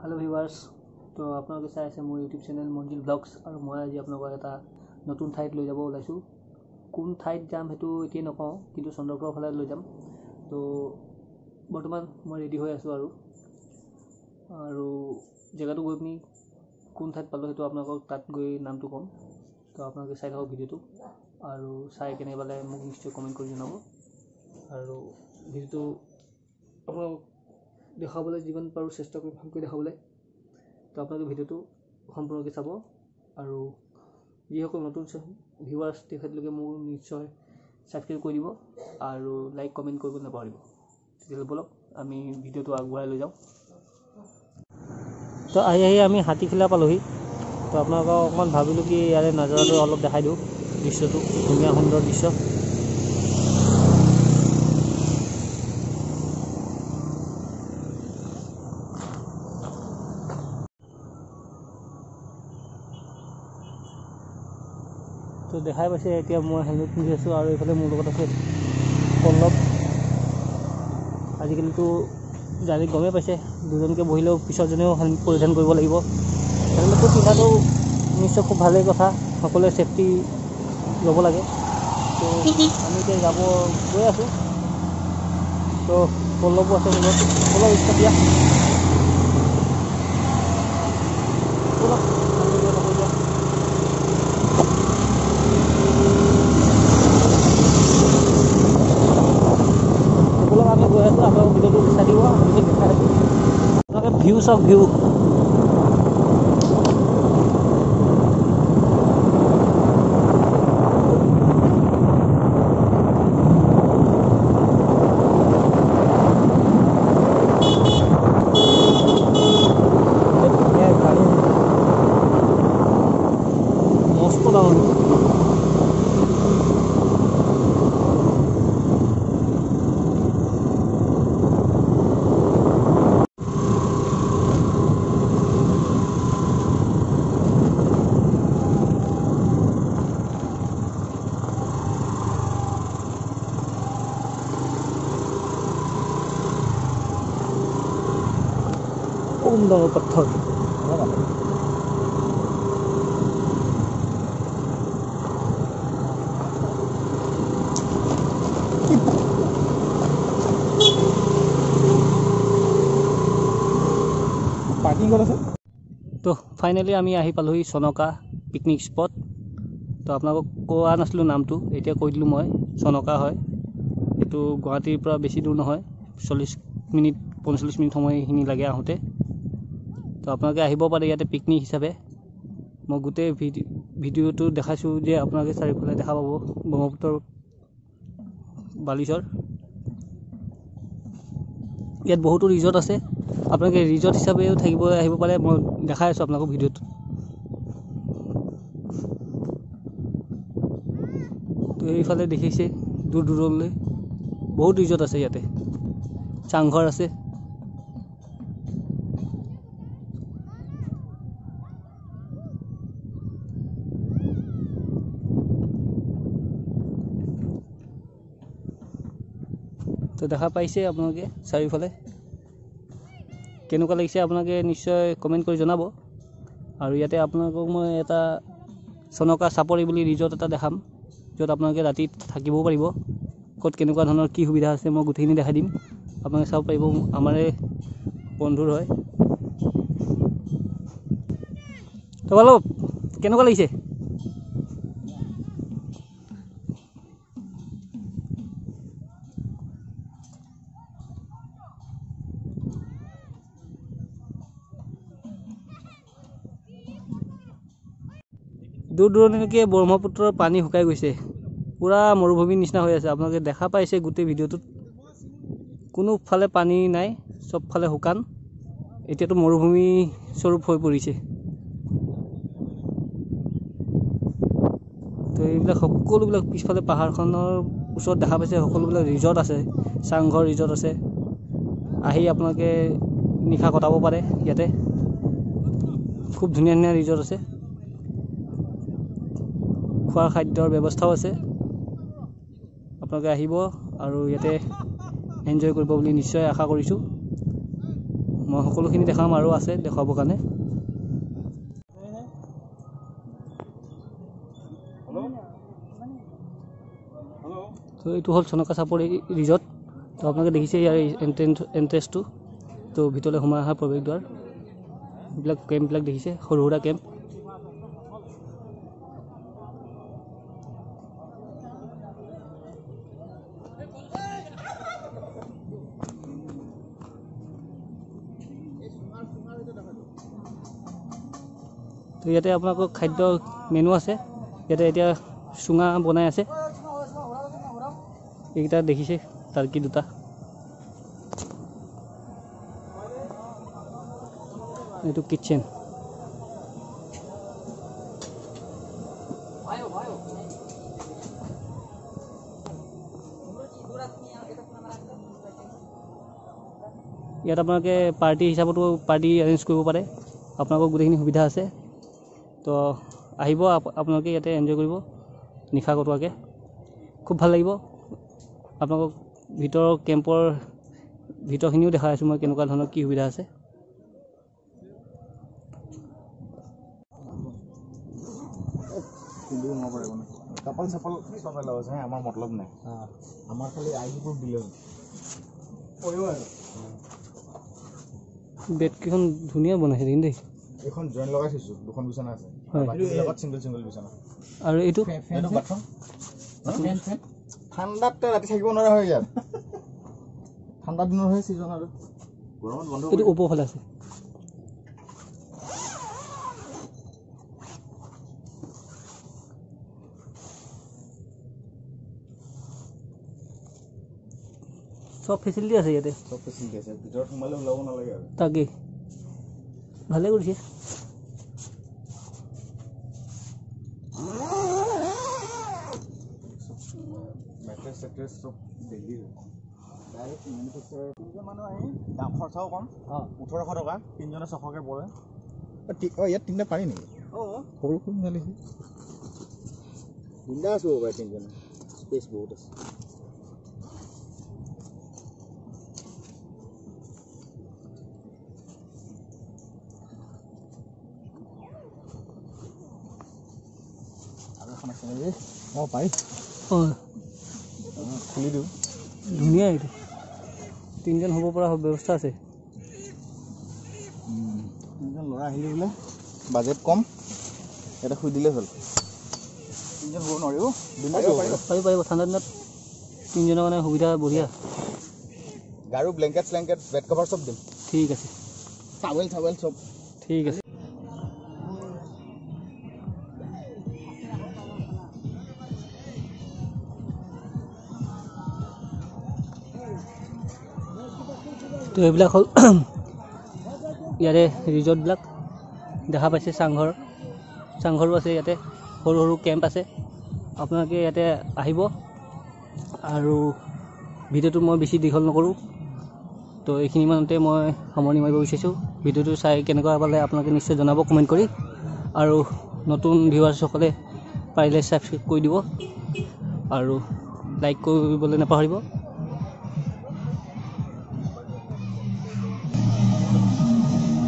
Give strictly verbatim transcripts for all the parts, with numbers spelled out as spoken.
Hello viewers তো আপোনালোকে চাই আছে মোৰ ইউটিউব চেনেল মঞ্জিল ব্লগছ আৰু মই আজি আপোনালোকক এটা নতুন ঠাইত লৈ যাব ওলাইছোঁ। কোন ঠাইত যাম সেইটো এতিয়া নকওঁ, কিন্তু চন্দ্ৰপুৰৰ ফালে লৈ যাম। তো বৰ্তমান মই ৰেডি হৈ আছোঁ আৰু আৰু জেগাটো গৈ পিনি কোন ঠাইত পালোঁ সেইটো আপোনালোকক তাত গৈ নামটো ক'ম। তো আপোনালোকে চাই থাকক ভিডিঅ'টো আৰু চাই কেনে পালে মোক নিশ্চয় কমেণ্ট কৰি জনাব। আৰু ভিডিঅ'টো আপোনালোক দেখাবলৈ যিমান পাৰোঁ চেষ্টা কৰি ভালকৈ দেখাবলৈ। তো আপোনালোকে ভিডিঅ'টো সম্পূৰ্ণকৈ চাব আৰু যিসকল নতুন ভিউৱাৰ্ছ তেখেতলোকে মোক নিশ্চয় ছাবস্ক্ৰাইব কৰি দিব আৰু লাইক কমেণ্ট কৰিব নাপাহৰিব। তেতিয়াহ'লে বলক আমি ভিডিঅ'টো আগবঢ়াই লৈ যাওঁ। তো আহি আহি আমি হাতীখিলা পালোহি। তো আপোনালোকক অকণমান ভাবিলোঁ কি ইয়াৰে নাজাৰাটো অলপ দেখাই দিওঁ, দৃশ্যটো ধুনীয়া সুন্দৰ দৃশ্য। তো দেখাই পাইছে এতিয়া মই হেলমেট পিন্ধি আছোঁ আৰু এইফালে মোৰ লগত আছে পল্লৱ। আজিকালিতো জানি গমেই পাইছে দুজনকৈ বহিলেও পিছৰজনেও হেলমেট পৰিধান কৰিব লাগিব। হেলমেটটো পিন্ধাটো নিশ্চয় খুব ভালেই কথা, সকলোৱে ছেফটি ল'ব লাগে। তো আমি এতিয়া যাব গৈ আছোঁ। তো পল্লৱো আছে লগত, পল্লৱ ষ্টাৰ্ট দিয়া। বলক আমি গৈ থাকোঁ এতিয়া। আমি গৈ আছোঁ, আপোনালোক ভিডিঅ'টো চাই দিব, আমি দেখাই আছোঁ আপোনালোকে ভিউ চাওক ভিউ। মস্ত ডাঙৰ কম ডাঙৰ পাথৰ। পাৰ্কিং ক'ত আছে? তো ফাইনেলি আমি আহি পালোহি চনকা পিকনিক স্পট। তো আপোনালোকক কোৱা নাছিলোঁ নামটো, এতিয়া কৈ দিলোঁ মই। চনকা হয়, এইটো গুৱাহাটীৰ পৰা বেছি দূৰ নহয়, চল্লিছ মিনিট পঞ্চল্লিছ মিনিট সময়খিনি লাগে আহোঁতে। তো আপোনালোকে আহিব পাৰে ইয়াতে পিকনিক হিচাপে। মই গোটেই ভিডিঅ' ভিডিঅ'টো দেখাইছোঁ যে আপোনালোকে চাৰিওফালে দেখা পাব ব্ৰহ্মপুত্ৰৰ বালিচৰ। ইয়াত বহুতো ৰিজৰ্ট আছে, আপোনালোকে ৰিজৰ্ট হিচাপেও থাকিব আহিব পাৰে। মই দেখাই আছোঁ আপোনালোকক ভিডিঅ'ত। তো এইফালে দেখিছে দূৰ দূৰলৈ বহুত ৰিজৰ্ট আছে ইয়াতে, চাংঘৰ আছে। তো দেখা পাইছে আপোনালোকে চাৰিওফালে, কেনেকুৱা লাগিছে আপোনালোকে নিশ্চয় কমেণ্ট কৰি জনাব। আৰু ইয়াতে আপোনালোকক মই এটা চনকা চাপৰি বুলি ৰিজৰ্ট এটা দেখাম, য'ত আপোনালোকে ৰাতি থাকিবও পাৰিব। ক'ত কেনেকুৱা ধৰণৰ কি সুবিধা আছে মই গোটেইখিনি দেখাই দিম, আপোনালোকে চাব পাৰিব। আমাৰে বন্ধুৰ হয়। তো অলপ কেনেকুৱা লাগিছে? দূৰ দূৰণিলৈকে ব্ৰহ্মপুত্ৰৰ পানী শুকাই গৈছে, পূৰা মৰুভূমিৰ নিচিনা হৈ আছে। আপোনালোকে দেখা পাইছে গোটেই ভিডিঅ'টোত, কোনোফালে পানী নাই, চবফালে শুকান। এতিয়াতো মৰুভূমি স্বৰূপ হৈ পৰিছে। তো এইবিলাক সকলোবিলাক পিছফালে পাহাৰখনৰ ওচৰত দেখা পাইছে, সকলোবিলাক ৰিজৰ্ট আছে, চাংঘৰ ৰিজৰ্ট আছে। আহি আপোনালোকে নিশা কটাব পাৰে ইয়াতে, খুব ধুনীয়া ধুনীয়া ৰিজৰ্ট আছে। খোৱা খাদ্যৰ ব্যৱস্থাও আছে। আপোনালোকে আহিব আৰু ইয়াতে এনজয় কৰিব বুলি নিশ্চয় আশা কৰিছোঁ। মই সকলোখিনি দেখাম আৰু আছে দেখাবৰ কাৰণে। তো এইটো হ'ল চনকা চাপৰি ৰিজৰ্ট। তো আপোনালোকে দেখিছে ইয়াৰ এণ্ট্ৰেঞ্চ এণ্ট্ৰেঞ্চটো। তো ভিতৰলৈ সোমাই অহা প্ৰৱেশদ্বাৰ, এইবিলাক কেম্পবিলাক দেখিছে, সৰু সুৰা কেম্প। তো ইয়াতে আপোনালোকৰ খাদ্য মেনু আছে। ইয়াতে এতিয়া চুঙা বনাই আছে, এইকেইটা দেখিছে টাৰ্কি দুটা। এইটো কিটচেন। ইয়াত আপোনালোকে পাৰ্টি হিচাপতো পাৰ্টি এৰেঞ্জ কৰিব পাৰে, আপোনালোকৰ গোটেইখিনি সুবিধা আছে। তো আহিব আপোনালোকে ইয়াতে এনজয় কৰিব নিশা কটোৱাকৈ, খুব ভাল লাগিব। আপোনালোকক ভিতৰৰ কেম্পৰ ভিতৰখিনিও দেখাই আছোঁ মই, কেনেকুৱা ধৰণৰ কি সুবিধা আছে। কাপল চাপল চব এলাও আছে, আমাৰ মতলব নাই। আমাৰ খালি আইডিবোৰ দিলে বেডকেইখন ধুনীয়া বনাইছে দেই। এইখন জইন লগাই থৈছোঁ, দুখন বিচনা আছে, চিংগল চিংগল বিচনা। আৰু এইটো ঠাণ্ডাত ৰাতি থাকিব নোৱাৰা হয় ইয়াত। ঠাণ্ডা দিনৰ হয় ছিজন, আৰু গৰমত বন্ধ। এইটো ওপৰফালে আছে। চব ফেচিলিটি আছে ইয়াতে, চব ফেচিলিটি আছে। ভিতৰত সোমালে ওলাব নালাগে আৰু। তাকেই ভালে কৰিছে। মেট্ৰেছ চেট্ৰেছ চব দিল্লী ডাইৰেক্ট মেনুফেকচাৰ। তিনিজন মানুহ আহি দাম খৰচাও কম, ওঠৰশ টকা তিনিজনে ছশকৈ পৰে। অঁ ইয়াত তিনিটা পাৰি নেকি? অঁ সৰু সৰু মিলিছে, বিন্দাছ হ'ব পাৰে তিনিজনে, স্পেচ বহুত আছে। অঁ পাৰি, অঁ খুলি দিওঁ। ধুনীয়া, এইটো তিনিজন হ'ব পৰা ব্যৱস্থা আছে। তিনিজন ল'ৰা আহিলে বোলে বাজেট কম, ইয়াতে শুই দিলেই হ'ল। তিনিজন হ'ব নোৱাৰিব, পাৰিব পাৰিব। ঠাণ্ডা দিনত তিনিজনৰ কাৰণে সুবিধা বঢ়িয়া। গাৰু ব্লেংকেট চেংকেট বেড কভাৰ চব দিম। ঠিক আছে, টাৱেল চাৱেল চব ঠিক আছে। তো এইবিলাক হ'ল ইয়াৰে ৰিজৰ্টবিলাক দেখা পাইছে। চাংঘৰ চাংঘৰো আছে ইয়াতে, সৰু সৰু কেম্প আছে। আপোনালোকে ইয়াতে আহিব। আৰু ভিডিঅ'টো মই বেছি দীঘল নকৰোঁ, তো এইখিনি মানতে মই সামৰণি মাৰিব বিচাৰিছোঁ। ভিডিঅ'টো চাই কেনেকুৱা পালে আপোনালোকে নিশ্চয় জনাব কমেণ্ট কৰি। আৰু নতুন ভিউৱাৰ্ছসকলে পাৰিলে ছাবস্ক্ৰাইব কৰি দিব আৰু লাইক কৰিবলৈ নাপাহৰিব।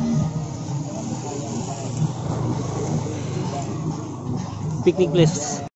Picnic place.